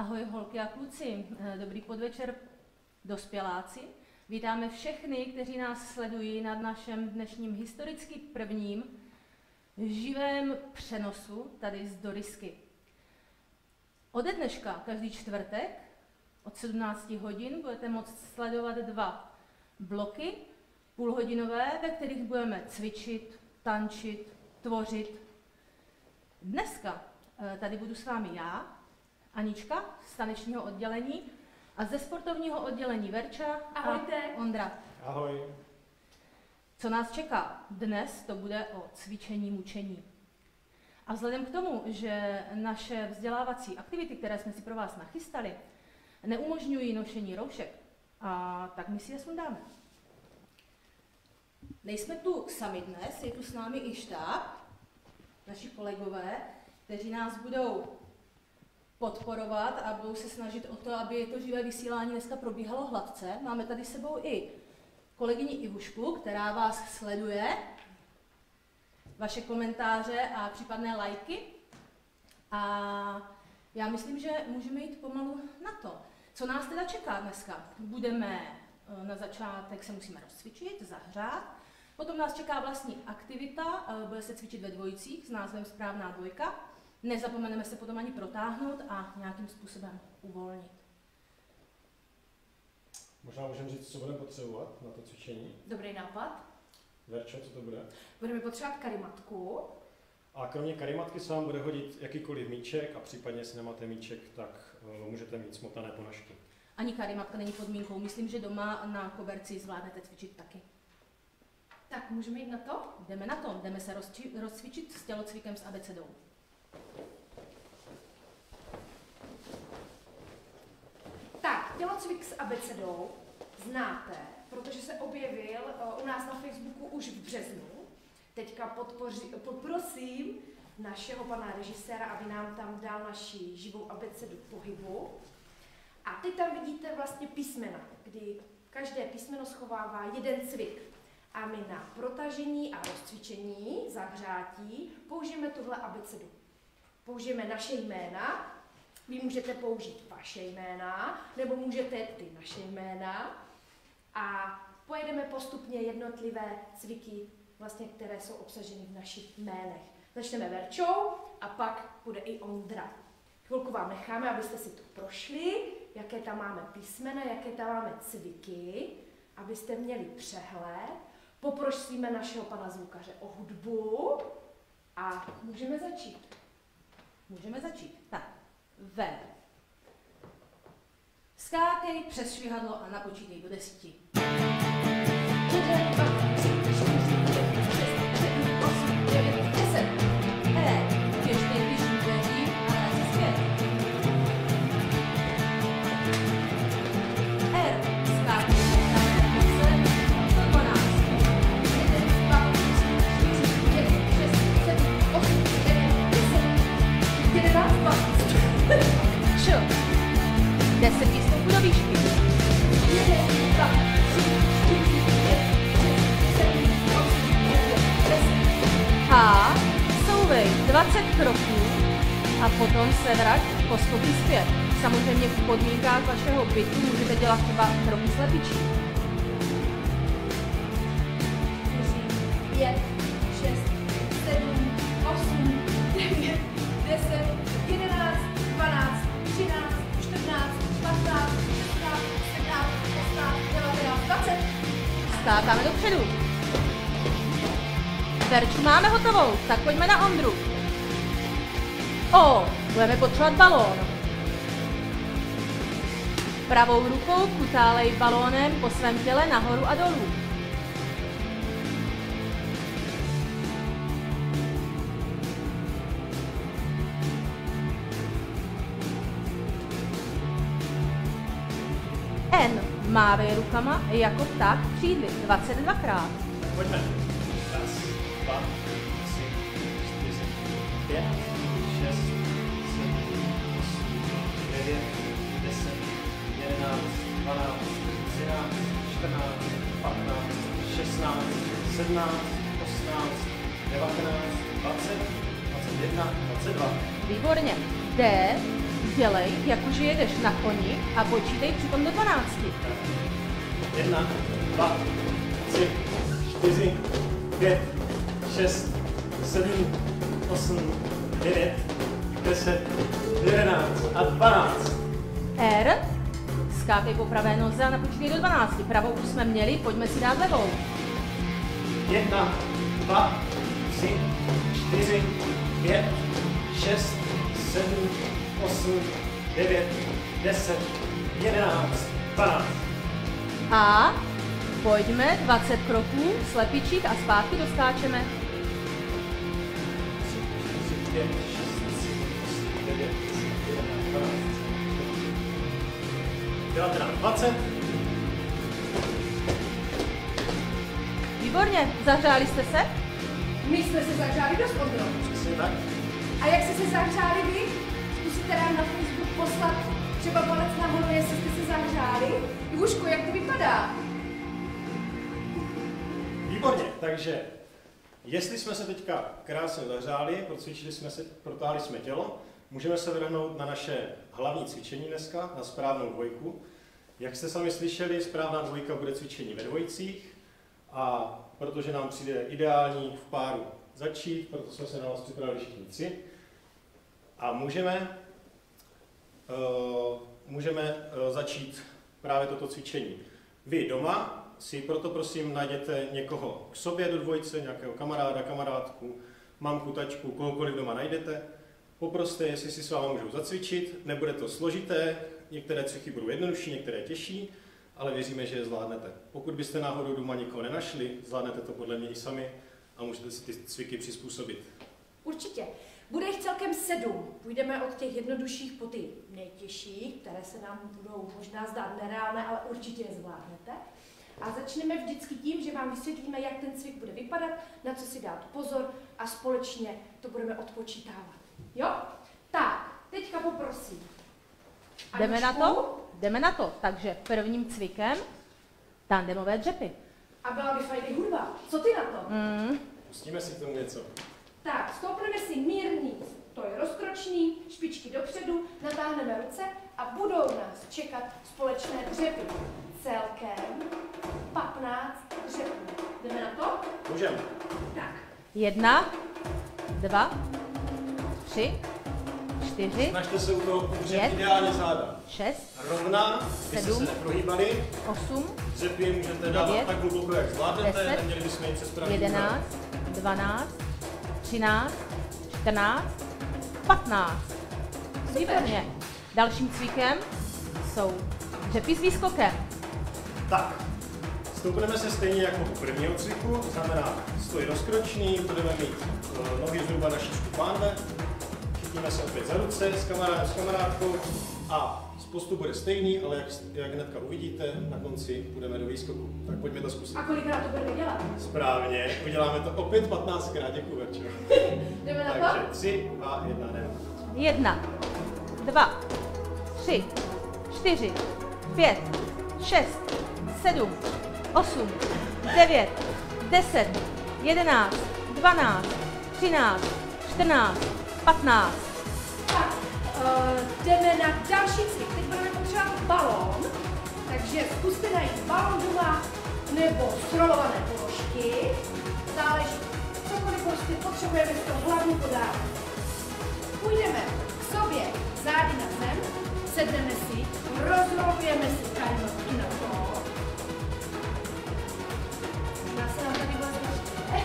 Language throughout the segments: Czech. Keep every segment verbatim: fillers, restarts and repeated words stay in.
Ahoj holky a kluci, dobrý podvečer dospěláci. Vítáme všechny, kteří nás sledují na našem dnešním historicky prvním živém přenosu tady z Dorisky. Ode dneška každý čtvrtek od sedmnácti hodin budete moct sledovat dva bloky půlhodinové, ve kterých budeme cvičit, tančit, tvořit. Dneska tady budu s vámi já, Anička z tanečního oddělení a ze sportovního oddělení Verča Ahojte. a Ondra. Ahoj. Co nás čeká? Dnes to bude o cvičení mučení. A vzhledem k tomu, že naše vzdělávací aktivity, které jsme si pro vás nachystali, neumožňují nošení roušek, a tak my si je sundáme. Nejsme tu sami dnes, je tu s námi i štáb, naši kolegové, kteří nás budou podporovat a budou se snažit o to, aby to živé vysílání dneska probíhalo hladce. Máme tady s sebou i kolegyni Ivušku, která vás sleduje, vaše komentáře a případné lajky. A já myslím, že můžeme jít pomalu na to. Co nás teda čeká dneska? Budeme na začátek, se musíme rozcvičit, zahřát. Potom nás čeká vlastní aktivita, bude se cvičit ve dvojicích s názvem Správná dvojka. Nezapomeneme se potom ani protáhnout a nějakým způsobem uvolnit. Možná můžeme říct, co budeme potřebovat na to cvičení. Dobrý nápad. Verčo, co to bude? Budeme potřebovat karimatku. A kromě karimatky se vám bude hodit jakýkoliv míček a případně, jestli nemáte míček, tak uh, můžete mít smotané ponožky. Ani karimatka není podmínkou. Myslím, že doma na koberci zvládnete cvičit taky. Tak, můžeme jít na to? Jdeme na to. Jdeme se rozči- rozcvičit s tělocvikem s abecedou. Tak, tělocvik s abecedou znáte, protože se objevil uh, u nás na Facebooku už v březnu. Teďka podpoři, poprosím našeho pana režiséra, aby nám tam dal naši živou abecedu pohybu. A teď tam vidíte vlastně písmena, kdy každé písmeno schovává jeden cvik. A my na protažení a rozcvičení, zahřátí, použijeme tuhle abecedu. Použijeme naše jména, vy můžete použít vaše jména, nebo můžete ty naše jména. A pojedeme postupně jednotlivé cviky, vlastně, které jsou obsaženy v našich jménech. Začneme Verčou a pak bude i Ondra. Chvilku vám necháme, abyste si to prošli, jaké tam máme písmena, jaké tam máme cviky, abyste měli přehled. Poprosíme našeho pana zvukaře o hudbu a můžeme začít. Můžeme začít. Tak, ve. Skákej přes švihadlo a napočítej do desíti. Jeden, dva, tři, čtyři, pět, šest, sedm, osm, devět, deset. E. Běžte, když dveří a vrát se zpět. R. Skákej přes sto dvanáct. Jeden, dva, tři, čtyři, pět, šest, sedm, osm, devět, deset. Jedenáct, dvacet. Č. Deset výstupů do výšky. Jeden, dva, tři, čtyři, pět, šest, sedm, osm, devět, deset. H. Souvej dvacet kroků a potom se vrať po skoky zpět. Samozřejmě v podmínkách vašeho bytu můžete dělat třeba kroky slepičí. pět, šest, sedm, osm, devět, deset, jedenáct, dvanáct, třináct, čtrnáct, patnáct, šestnáct, sedmnáct, osmnáct, devatenáct, dvacet. Skákáme dopředu. Verču máme hotovou, tak pojďme na Ondru. O, budeme potřebovat balón. Pravou rukou kutálej balónem po svém těle nahoru a dolů. N. Mávej rukama jako pták v křídli dvacet dvakrát. Pojďme. Raz, dva, tři, čtyři, pět, šest, sedm, osm, devět, deset, jedenáct, dvanáct, třináct, čtrnáct, patnáct, šestnáct, sedmnáct, osmnáct, devatenáct, dvacet, dvacet jedna, dvacet dva. Výborně. D. dělej, jakože jedeš na koni a počítej přitom do dvanácti. Jedna, dva, tři, čtyři, pět, šest, sedm, osm, devět, deset, jedenáct a dvanáct. R, skákej po pravé noze a napočítej do dvanácti. Pravou už jsme měli, pojďme si dát levou. Jedna, dva, tři, čtyři, pět, šest, sedm, osm, devět, deset, jedenáct, dvanáct. A pojďme dvacet kroků, slepičík a zpátky doskáčeme. pět, šest, sedm, devět, jedenáct, dvanáct. devatenáct, dvacet. Výborně, zahřáli jste se? My jsme se zahřáli dost, Ondro. Přesně tak. A jak jste se zahřáli vy? Zkusíte nám na Facebook poslat třeba palec nahoru, jestli jste se zahřáli. Ivuško, jak to vypadá? Výborně, takže jestli jsme se teďka krásně zahřáli, procvičili jsme se, protáhli jsme tělo, můžeme se vrhnout na naše hlavní cvičení dneska, na správnou dvojku. Jak jste sami slyšeli, správná dvojka bude cvičení ve dvojicích a protože nám přijde ideální v páru začít, proto jsme se na vás připravili všichni tři. A můžeme, uh, můžeme uh, začít právě toto cvičení. Vy doma si proto prosím najděte někoho k sobě do dvojice, nějakého kamaráda, kamarádku, mamku, tačku, kohokoliv doma najdete. Poproste, jestli si s vámi můžou zacvičit, nebude to složité, některé cviky budou jednodušší, některé těžší, ale věříme, že je zvládnete. Pokud byste náhodou doma nikoho nenašli, zvládnete to podle mě i sami a můžete si ty cviky přizpůsobit. Určitě. Bude jich celkem sedm. Půjdeme od těch jednodušších po ty nejtěžší, které se nám budou možná zdát nereálné, ale určitě je zvládnete. A začneme vždycky tím, že vám vysvětlíme, jak ten cvik bude vypadat, na co si dát pozor a společně to budeme odpočítávat. Jo? Tak, teďka poprosím. Jdeme na Aničku. to? Jdeme na to. Takže prvním cvikem tandemové dřepy. A byla by fajn i hudba. Co ty na to? Mm. Pustíme si k tomu něco. Tak, stoupneme si mírný, to je rozkročný, špičky dopředu, natáhneme ruce a budou nás čekat společné dřepy. Celkem patnáct dřepů. Jdeme na to? Můžeme. Tak. Jedna, dva, tři, čtyři, Snažte se u toho udržet Pět. ideálně záda. šest, Rovná, abyste se Sedm. neprohýbali. osm, Dřepy můžete dávat Devět. tak hluboko, jak zvládnete, Deset. neměli bychom jít přes pravý jedenáct, dvanáct, třináct, čtrnáct, patnáct. Výborně. Dalším cvikem jsou dřepy s výskokem. Tak, stoupneme se stejně jako u prvního cviku, to znamená stoj rozkročný, budeme mít uh, nohy zhruba na šířku pánve, chytíme se opět za ruce s kamarádem, s kamarádkou a postup bude stejný, ale jak, jak hnedka uvidíte, na konci budeme do výskoku. Tak pojďme to zkusit. A kolikrát to budeme dělat? Správně, uděláme to opět patnáctkrát, děkuji Verčo. Jdeme na Takže to? tři, dva, jedna, jdeme. Jedna, dva, tři, čtyři, pět, šest, sedm, osm, devět, deset, jedenáct, dvanáct, třináct, čtrnáct, patnáct. Tak, uh, jdeme na další cvik. Teď budeme potřebovat balón, takže zkuste najít balón doma nebo strolované položky. Záleží, cokoliv prostě potřebujeme z toho hlavně podávat. Půjdeme k sobě zády na zem, sedneme si, rozrobujeme si kajmatky na to. Možná se nám tady vlastně ne?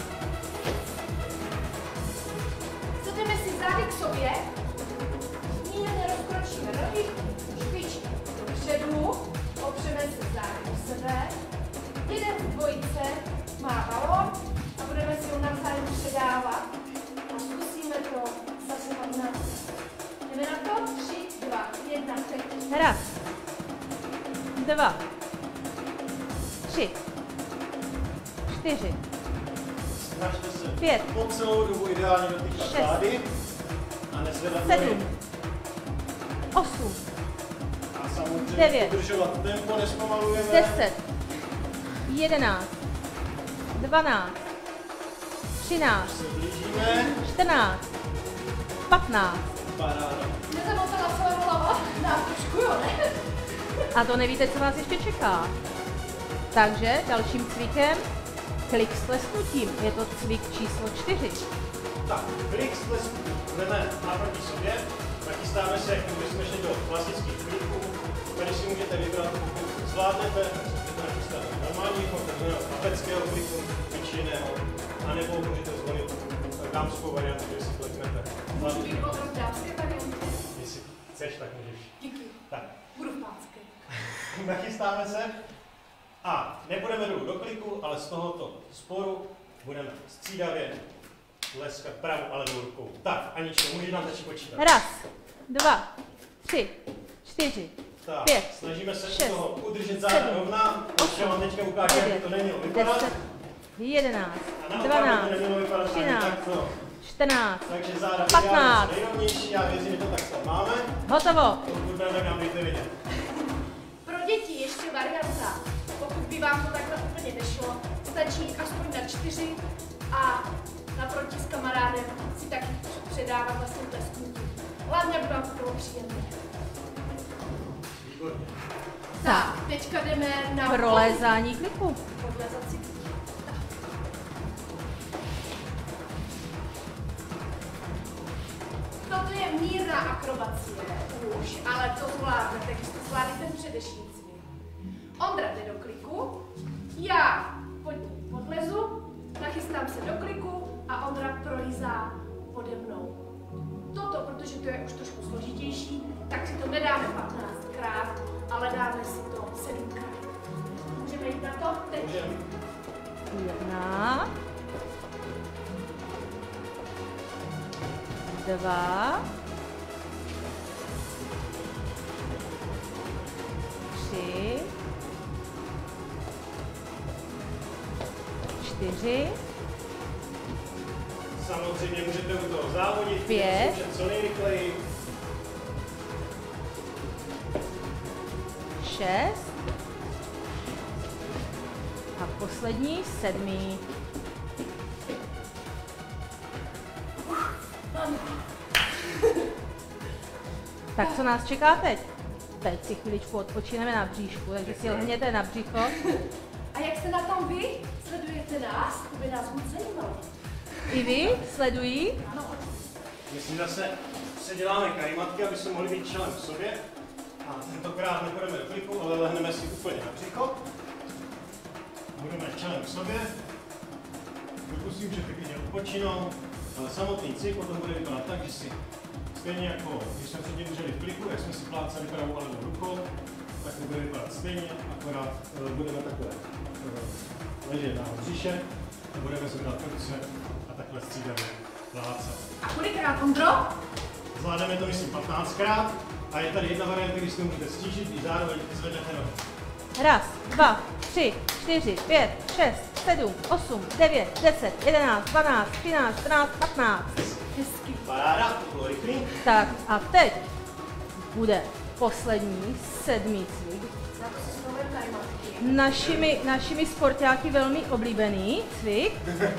Sedneme si zády k sobě, mírně rozkročíme nohy, špičky dopředu, opřeme se zády do sebe. Jeden z dvojice má balón a budeme si ho navzájem předávat a zkusíme to zase patnáct. Jdeme na to? Tři, dva, jedna, tři. Raz, dva, tři, čtyři, Snažte se Pět. po celou dobu ideálně dotýkat Šest. zády a nezvedat nohy. sedm, osm, A samozřejmě Devět. udržovat tempo, nespomalujeme. deset, jedenáct, dvanáct, třináct, Se blížíme. čtrnáct, patnáct. Paráda. Nezamotala se hlava? Nám trošku, jo, ne? A to nevíte, co vás ještě čeká. Takže dalším cvikem klik s tlesknutím. Je to cvik číslo čtyři. Tak, klik s tlesknutím. Budeme naproti sobě. Nachystáme se, jako bychom šli do klasických kliků. Tady si můžete vybrat, pokud zvládnete, můžete nachystat normálního, takzvaného apeckého kliku, cvičeného, anebo můžete zvolit dámskou variantu, kde si kliknete. Můžu být opravdu dámské varianty? Jestli chceš, tak můžeš. Díky. Tak. Budu v pánské. Nachystáme se a nebudeme dolů do kliku, ale z tohoto sporu budeme střídavě tleskat pravou a levou rukou. Tak, Aničko, můžeš nám začít počítat. Raz, dva, tři, čtyři, Tak, pět, snažíme se šest, toho udržet záda sedm, rovná. osm, Já vám teďka ukážu, jak by to nemělo vypadat. deset, jedenáct, A naopak by dvanáct, to nemělo vypadat ani třináct, takto. čtrnáct, Takže záda patnáct. ideálně nejrovnější, já věřím, že to tak snad máme. hotovo. Pokud budeme, tak nám dejte vidět. Pro děti ještě varianta. Pokud by vám to takhle úplně nešlo, stačí jít aspoň na čtyři a naproti s kamarádem si taky předávat vlastně tlesknutí. Hlavně, aby vám to bylo příjemné. Výborně. Tak, teďka jdeme na Prolézání kliku. podlezací. Toto je mírná akrobacie už, ale to zvládnete, když to zvládli ten předešlý cvik. Ondra jde do kliku, já pod ní podlezu, nachystám se do kliku a Ondra prolízá pode mnou. Toto, protože to je už trošku složitější, tak si to nedáme patnáctkrát, ale dáme si to sedmkrát. Můžeme jít na to? Teď. Můžeme. Jedna, dva, tři, čtyři, Samozřejmě můžete u toho závodit, Pět. zkoušet co nejrychleji. šest a poslední sedmý. Tak co nás čeká teď? Teď si chviličku odpočineme na bříšku, takže si lehněte na břicho. A jak jste na tom vy? Sledujete nás? To by nás moc zajímalo. I vy sledují? Ano. My si zase předěláme karimatky, aby jsme mohli být čelem k sobě. A tentokrát nepůjdeme do kliku, ale lehneme si úplně na břicho. Budeme čelem k sobě. Dokusím, že pěkně odpočinou, ale samotný cvik potom bude vypadat tak, že si stejně jako když jsme předtím drželi v kliku, jak jsme si plácali pravou a levou rukou, tak to bude vypadat stejně, akorát uh, budeme takhle uh, ležet na břiše a budeme zvedat ruce a takhle střídavě plácat. A kolikrát, Ondro? Zvládneme to, myslím, patnáctkrát a je tady jedna varianta, když si to můžete stížit, když zároveň zvednete nohy. Raz, dva, tři, čtyři, pět, šest, sedm, osm, devět, deset, jedenáct, dvanáct, třináct, čtrnáct, patnáct. Hezky. Paráda, to bylo rychlý. Tak a teď bude poslední, sedmý cvik. Na to si znovu karimatky. Našimi, našimi sportáky velmi oblíbený cvik.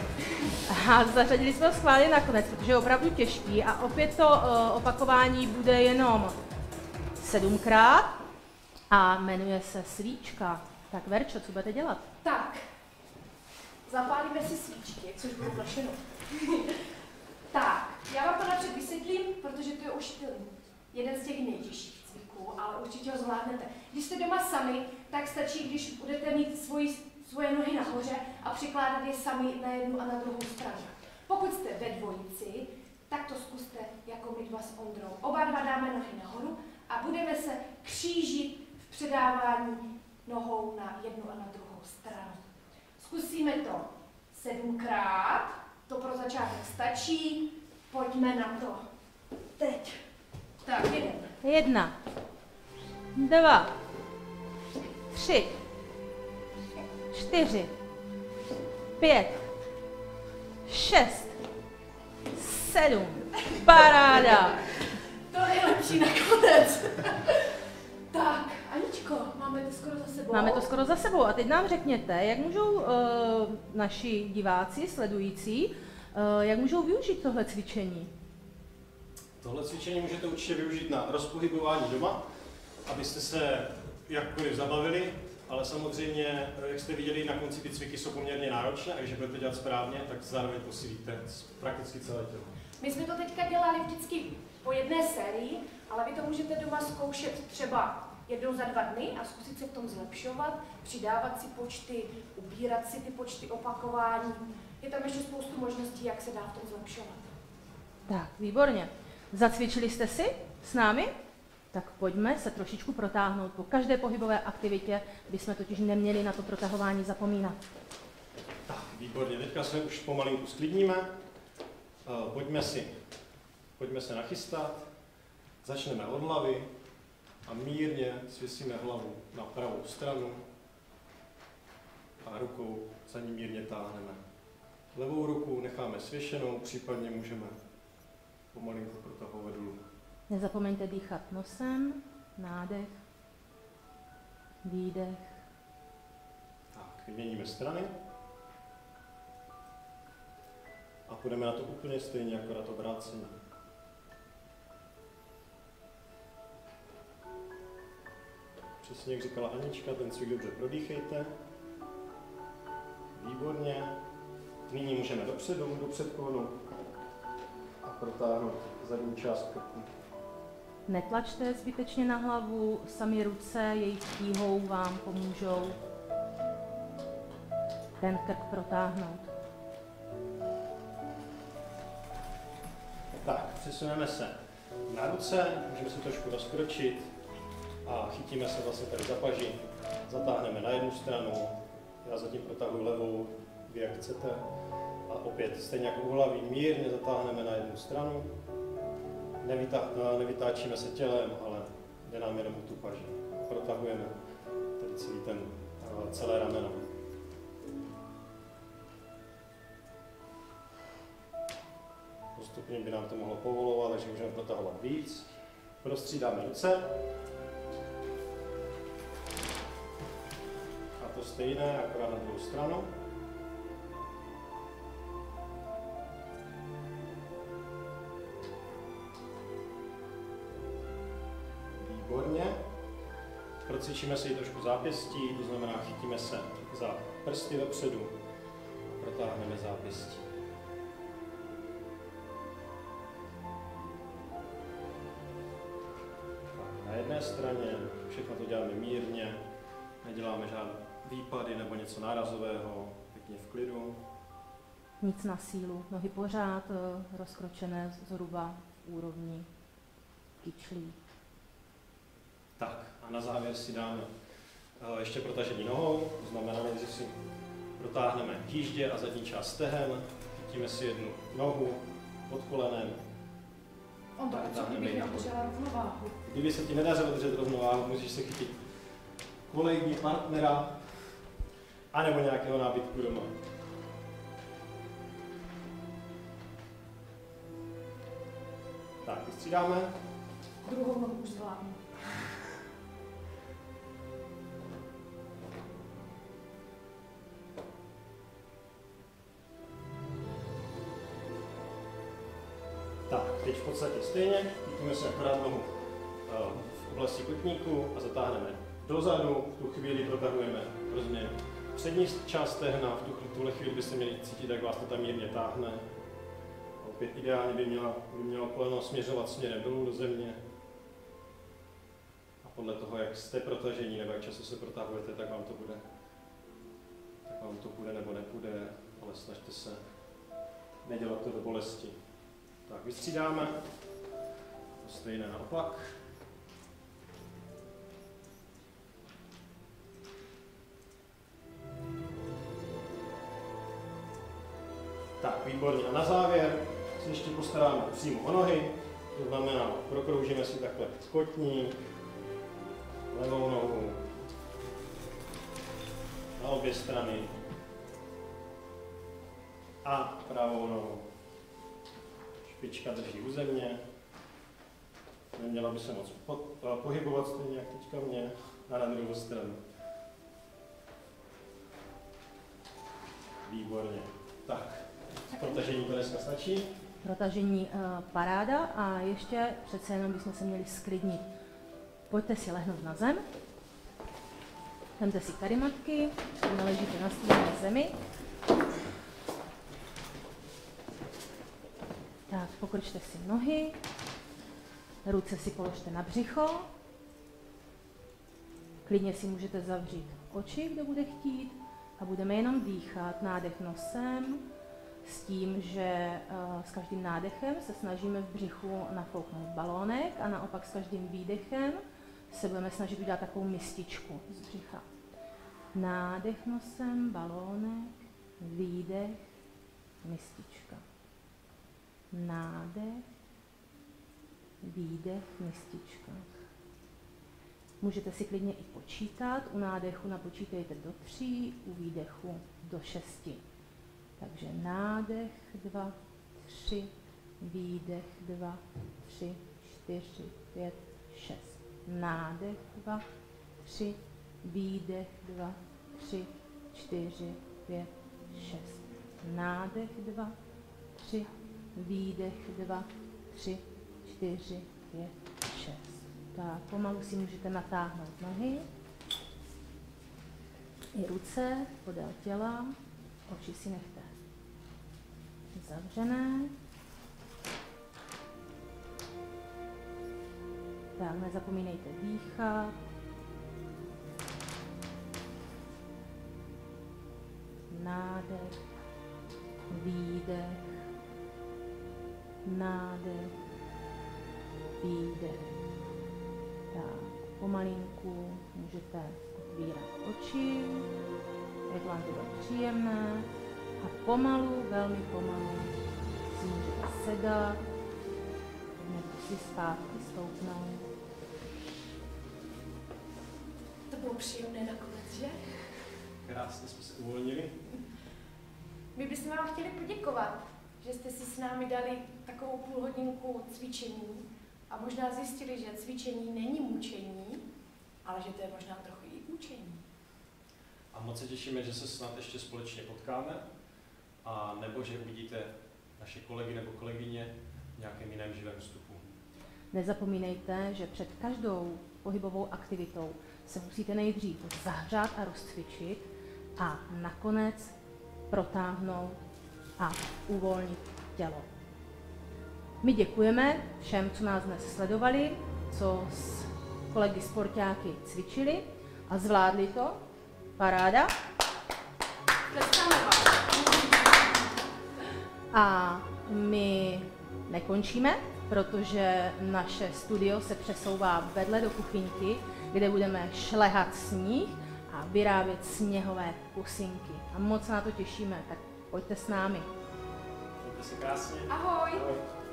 A zařadili jsme ho schválně nakonec, protože je opravdu těžký a opět to uh, opakování bude jenom sedmkrát a jmenuje se svíčka. Tak Verčo, co budete dělat? Tak, zapálíme si svíčky, což bylo plašeno. Tak, já vám to napřed vysvětlím, protože to je už ten jeden z těch nejtěžších cviků, ale určitě ho zvládnete. Když jste doma sami, tak stačí, když budete mít svoji, svoje nohy nahoře a přikládat je sami na jednu a na druhou stranu. Pokud jste ve dvojici, tak to zkuste jako my dva s Ondrou. Oba dva dáme nohy nahoru a budeme se křížit v předávání nohou na jednu a na druhou stranu. Zkusíme to sedmkrát, to pro začátek stačí, pojďme na to. Teď. Tak, jeden. Jedna, dva, tři, čtyři, pět, šest, sedm. Paráda! To je lepší nakonec. Tak, Aničko, máme to skoro za sebou. Máme to skoro za sebou a teď nám řekněte, jak můžou uh, naši diváci, sledující, uh, jak můžou využít tohle cvičení? Tohle cvičení můžete určitě využít na rozpohybování doma, abyste se jakkoliv zabavili, ale samozřejmě, jak jste viděli, na konci ty cviky jsou poměrně náročné, a když budete dělat správně, tak zároveň posílíte prakticky celé tělo. My jsme to teďka dělali vždycky po jedné sérii, ale vy to můžete doma zkoušet třeba jednou za dva dny a zkusit se v tom zlepšovat, přidávat si počty, ubírat si ty počty opakování. Je tam ještě spoustu možností, jak se dá v tom zlepšovat. Tak, výborně. Zacvičili jste si s námi? Tak pojďme se trošičku protáhnout po každé pohybové aktivitě, bychom totiž neměli na to protahování zapomínat. Tak, výborně. Teďka se už pomalinku sklidníme. Pojďme si, pojďme se nachystat. Začneme od hlavy a mírně svěsíme hlavu na pravou stranu a rukou za ní mírně táhneme. Levou ruku necháme svěšenou, případně můžeme pomalinku protahovat dolů. Nezapomeňte dýchat nosem, nádech, výdech. Tak, vyměníme strany. A půjdeme na to úplně stejně jako na to obrácení. Přesně jak říkala Anička, ten cvik dobře prodýchejte. Výborně. Nyní můžeme dopředu, do předklonu a protáhnout zadní část krku. Netlačte zbytečně na hlavu, sami ruce jejich tíhou vám pomůžou ten krk protáhnout. Tak, přesuneme se na ruce, můžeme se trošku rozkročit a chytíme se vlastně tady za paži, zatáhneme na jednu stranu, já zatím protahuji levou, vy jak chcete, a opět stejně jako u hlavy mírně zatáhneme na jednu stranu, Nevytá, nevytáčíme se tělem, ale jde nám jenom tu paži. Protahujeme tady celý ten, celé rameno. Postupně by nám to mohlo povolovat, takže můžeme protahovat víc. Prostřídáme ruce. A to stejné, akorát na druhou stranu. Výborně. Procvičíme si ji trošku zápěstí, to znamená chytíme se za prsty dopředu, protáhneme zápěstí. Tak, na jedné straně všechno to děláme mírně, neděláme žádné výpady nebo něco nárazového, pěkně v klidu. Nic na sílu, nohy pořád rozkročené zhruba v úrovni kyčlí. Tak a na závěr si dáme uh, ještě protažení nohou, to znamená, že si protáhneme jíždě a zadní část stehen, chytíme si jednu nohu pod kolenem. On to co kdybych neudržela rovnováhu. Kdyby se ti nedařilo držet rovnováhu, musíš se chytit kolegy, partnera, anebo nějakého nábytku doma. Tak, vystřídáme. Druhou nohu už zvládnu. Tak, teď v podstatě stejně, chytíme se akorát nohu v oblasti kotníku a zatáhneme dozadu, v tu chvíli protahujeme rozměr přední část stehna, v tu, tuhle chvíli byste měli cítit, jak vás to tam mírně táhne. Opět ideálně by, měla, by mělo koleno směřovat směrem dolů do země. A podle toho, jak jste protažení nebo jak často se protahujete, tak vám to bude, tak vám to půjde nebo nepůjde, ale snažte se nedělat to do bolesti. Tak, vystřídáme. Stejné naopak. Tak, výborně. A na závěr se ještě postaráme přímo o nohy. To znamená, prokroužíme si takhle kotník, levou nohu na obě strany a pravou nohu. Špička drží u země. Neměla by se moc po, pohybovat stejně jak teďka mě a na druhou stranu. Výborně. Tak, protažení to dneska stačí. protažení uh, paráda a ještě přece jenom bychom se měli sklidnit. Pojďte si lehnout na zem. Vemte si karimatky, naležíte na stůlné zemi. Tak, pokrčte si nohy, ruce si položte na břicho. Klidně si můžete zavřít oči, kdo bude chtít, a budeme jenom dýchat nádech nosem s tím, že uh, s každým nádechem se snažíme v břichu nafouknout balónek a naopak s každým výdechem se budeme snažit udělat takovou mističku z břicha. Nádech nosem, balónek, výdech, mistička. Nádech, výdech, mistička. Můžete si klidně i počítat. U nádechu napočítejte do tří, u výdechu do šesti. Takže nádech dva, tři, výdech dva, tři, čtyři, pět, šest. Nádech dva, tři, výdech dva, tři, čtyři, pět, šest. Nádech dva, tři, výdech dva, tři, čtyři, pět, šest. Tak, pomalu si můžete natáhnout nohy i ruce podél těla, oči si nechte zavřené. Tak, nezapomínejte dýchat. Nádech, výdech, nádech, výdech. Tak, pomalinku můžete otvírat oči, jak vám to bude příjemné, a pomalu, velmi pomalu si můžete sedat, nebo si zpátky stoupnout. To bylo příjemné nakonec, že? Krásně jsme se uvolnili. My bychom vám chtěli poděkovat, že jste si s námi dali takovou půl hodinku cvičení a možná zjistili, že cvičení není mučení, ale že to je možná trochu i učení. A moc se těšíme, že se snad ještě společně potkáme, a nebo že uvidíte naše kolegy nebo kolegyně v nějakém jiném živém vstupu. Nezapomínejte, že před každou pohybovou aktivitou se musíte nejdřív zahřát a rozcvičit a nakonec protáhnout a uvolnit tělo. My děkujeme všem, co nás dnes sledovali, co s kolegy sportáky cvičili a zvládli to. Paráda. A my nekončíme, protože naše studio se přesouvá vedle do kuchyňky, kde budeme šlehat sníh a vyrábět sněhové pusinky. A moc se na to těšíme, tak pojďte s námi. Mějte se krásně. Ahoj. Ahoj.